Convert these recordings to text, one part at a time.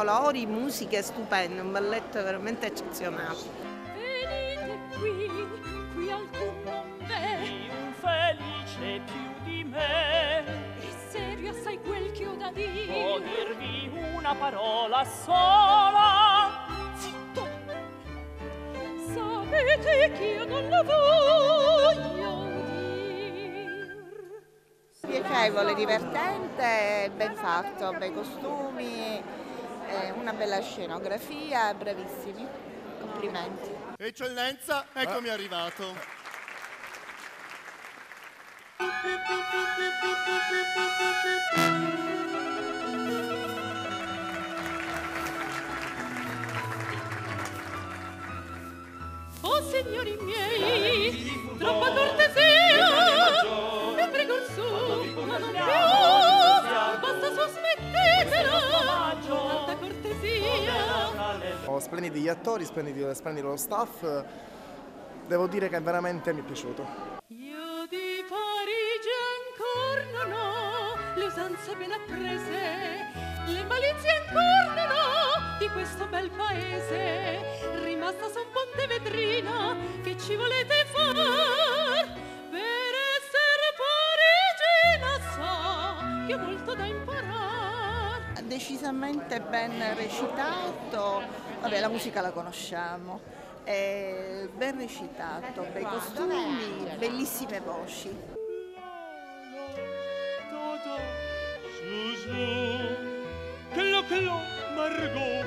colori, musiche stupende, un balletto veramente eccezionale. Venite qui alcun non v'è, un felice più di me. è serio assai quel che ho da dire. Potervi una parola sola. Zitto! Sapete che io non la voglio dir. Piacevole, divertente, ben fatto, bei costumi, una bella scenografia, bravissimi, complimenti. Eccellenza, eccomi arrivato. Oh signori miei, troppa cortesia, vi prego il su, ma non più, basta sosmettetela, tanta cortesia. Ho splendidi gli attori, splendido lo staff, devo dire che veramente mi è piaciuto. Io di Parigi ancora non ho le usanze ben apprese, le malizie ancora non ho di questo bel paese. Rimasta su un ponte vetrina, che ci volete far? Per essere parigina so che ho molto da imparare. Decisamente ben recitato, vabbè la musica la conosciamo, ben recitato, bei costumi, bellissime voci. Quello, Margot,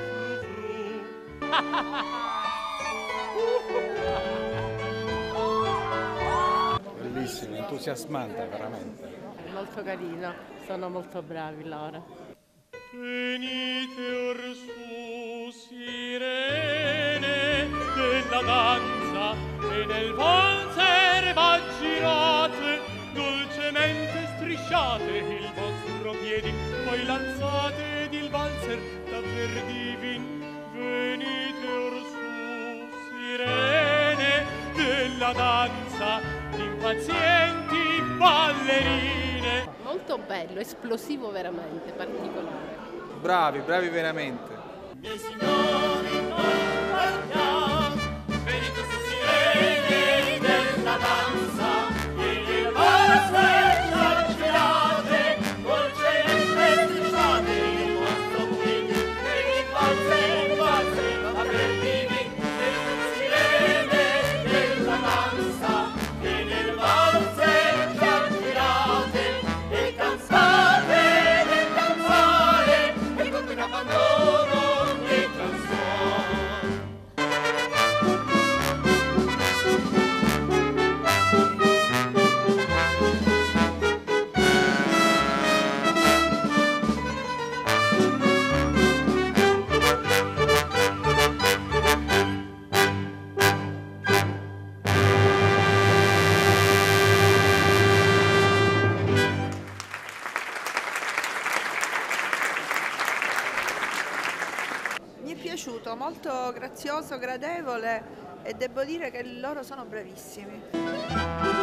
Bellissimo, entusiasmante veramente. Molto carino, sono molto bravi loro. Venite orsù, sirene della danza, e nel valzer v'aggirate, dolcemente strisciate il vostro piedi, poi l'alzate ed il valzer davver divin. Venite orsù, sirene della danza, impazienti ballerine. Molto bello, esplosivo veramente, particolare. Bravi veramente. Miei signori, non parliamo, venite su sirene della danza, e il valzer girate, dolcemente strisciate il vostro piedi, e il valzer apertivi, venite sirene della danza, e nel valzer girate, e cansate del danzare, e con un abbandono di canzone. Mi è piaciuto, molto grazioso, gradevole e devo dire che loro sono bravissimi.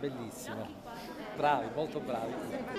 bellissimo. Bravi, molto bravi.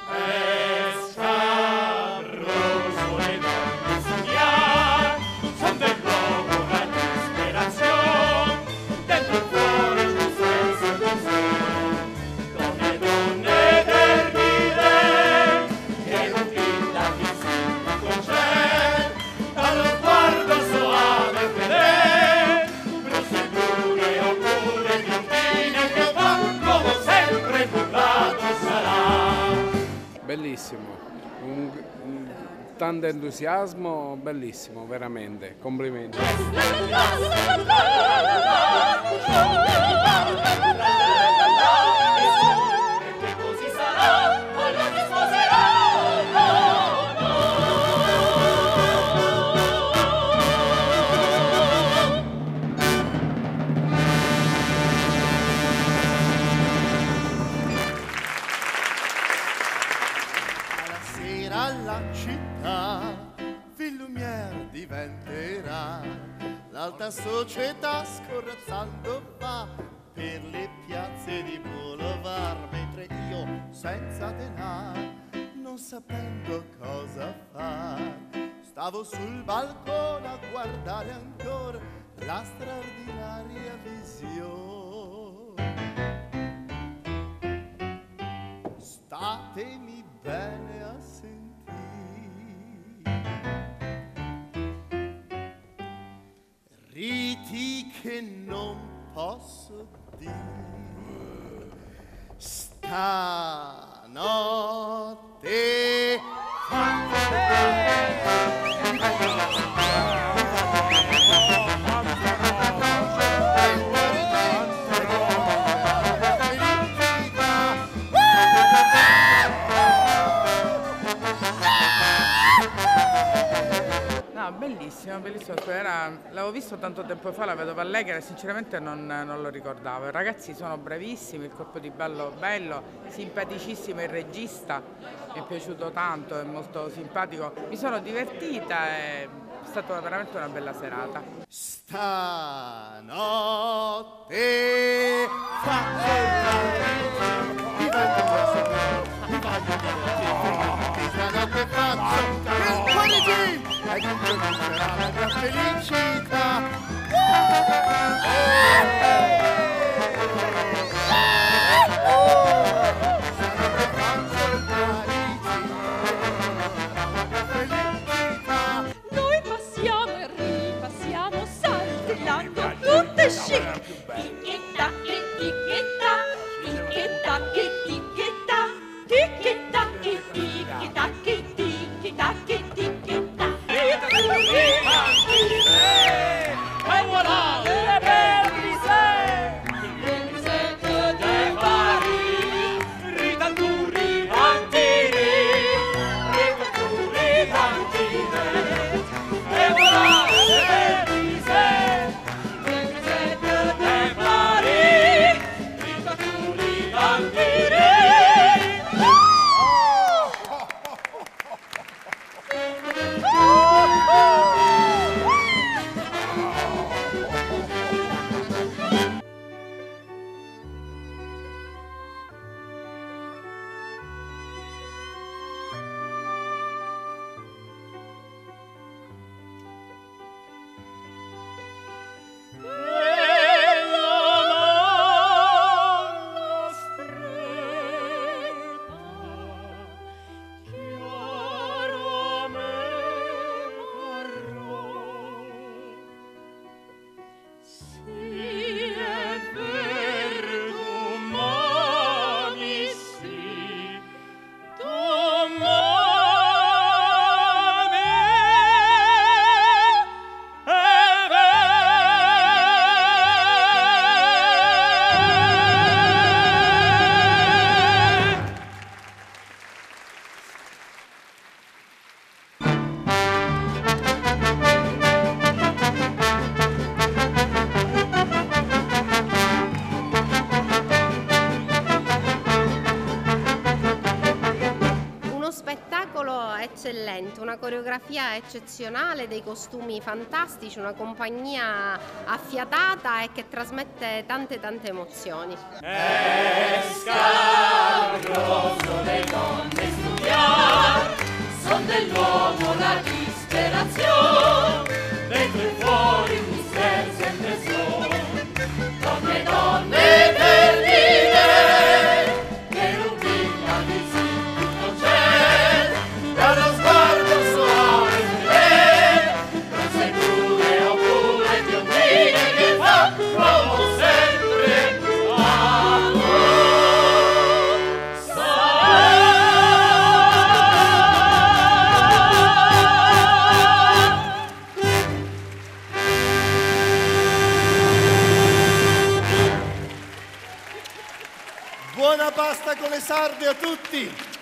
Sabroso le donne studiar, son del luogo la disperazione, dentro il cuore un senso di sé. Donne, donne del vivere, che non finta che si c'è, allo sguardo soave e fedele, procedure oppure biondine che fa come sempre burlato sarà. Bellissimo, tanto entusiasmo, bellissimo, veramente, complimenti. Così sarà, quando ti sposerò. Alla sera la città Fillumière diventerà, l'alta società scorrazzando va per le piazze di boulevard, mentre io senza denaro, non sapendo cosa far, stavo sul balcone a guardare ancora la straordinaria visione. Statemi bene a sentire, riti che non posso dire, stanotte No, bellissimo, bellissimo. L'avevo visto tanto tempo fa, la Vedova Allegra, e sinceramente non lo ricordavo. I ragazzi sono bravissimi, il colpo di ballo bello, simpaticissimo il regista, mi è piaciuto tanto, è molto simpatico. Mi sono divertita, è stata veramente una bella serata. Stanotte stanotte faccio il cuore ed incomincerà la mia felicità. Noi passiamo e ripassiamo saltellando tutte chic. Ticchetta che ticchetta, ticchetta che ticchetta, ticchetta che ticchetta che ticchetta che ticchetta. E voilà, le belle risate. una coreografia eccezionale, dei costumi fantastici, una compagnia affiatata e che trasmette tante emozioni. È scabroso le donne studiar, son dell'uomo la disperazione, dentro e fuori un mister sempre son, donne per vivere, per un vita di sì tutto c'è, dallo sguardo soave non sei pure oppure biondine che fa l'uomo sempre Buona pasta con le sarde a tutti!